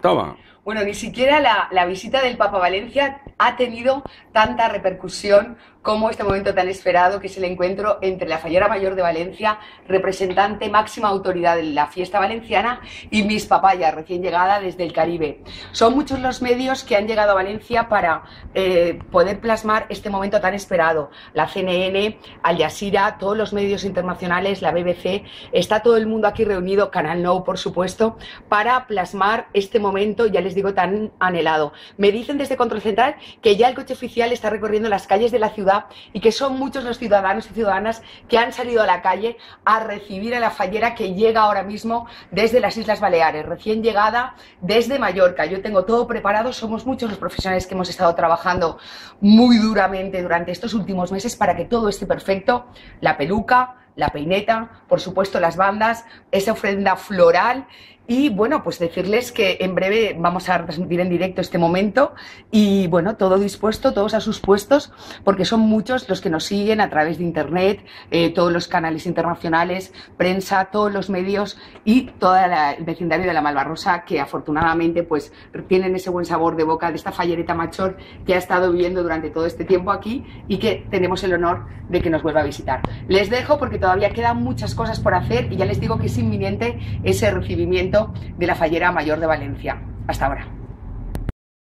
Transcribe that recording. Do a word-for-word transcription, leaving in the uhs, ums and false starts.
estaba. Bueno, ni siquiera la, la visita del Papa a Valencia ha tenido tanta repercusión como este momento tan esperado, que es el encuentro entre la Fallera Mayor de Valencia, representante máxima autoridad de la fiesta valenciana, y Miss Papaya, recién llegada desde el Caribe. Son muchos los medios que han llegado a Valencia para eh, poder plasmar este momento tan esperado. La C N N, Al Jazeera, todos los medios internacionales, la B B C, está todo el mundo aquí reunido, Canal Nou, por supuesto, para plasmar este momento, ya les digo, tan anhelado. Me dicen desde Control Central que ya el coche oficial está recorriendo las calles de la ciudad y que son muchos los ciudadanos y ciudadanas que han salido a la calle a recibir a la fallera que llega ahora mismo desde las Islas Baleares, recién llegada desde Mallorca. Yo tengo todo preparado, somos muchos los profesionales que hemos estado trabajando muy duramente durante estos últimos meses para que todo esté perfecto. La peluca, la peineta, por supuesto las bandas, esa ofrenda floral. Y bueno, pues decirles que en breve vamos a transmitir en directo este momento y bueno, todo dispuesto, todos a sus puestos, porque son muchos los que nos siguen a través de internet, eh, todos los canales internacionales, prensa, todos los medios y todo el vecindario de la Malvarrosa, que afortunadamente pues tienen ese buen sabor de boca de esta fallereta mayor que ha estado viviendo durante todo este tiempo aquí y que tenemos el honor de que nos vuelva a visitar. Les dejo porque todavía quedan muchas cosas por hacer y ya les digo que es inminente ese recibimiento de la Fallera Mayor de Valencia. Hasta ahora.